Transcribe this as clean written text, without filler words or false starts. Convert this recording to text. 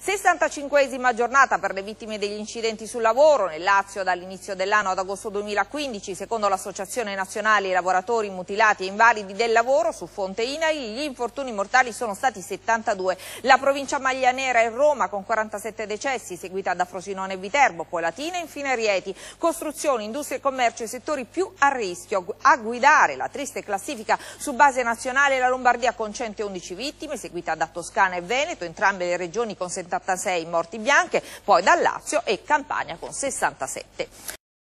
65esima giornata per le vittime degli incidenti sul lavoro nel Lazio dall'inizio dell'anno ad agosto 2015. Secondo l'Associazione Nazionale Lavoratori Mutilati e Invalidi del Lavoro, su fonte INAIL, gli infortuni mortali sono stati 72. La provincia Maglianera e Roma con 47 decessi, seguita da Frosinone e Viterbo, poi Latina e infine Rieti. Costruzioni, industria e commercio i settori più a rischio. A guidare la triste classifica su base nazionale la Lombardia con 111 vittime, seguita da Toscana e Veneto, entrambe le regioni con 76 morti bianche, poi da Lazio e Campania con 67.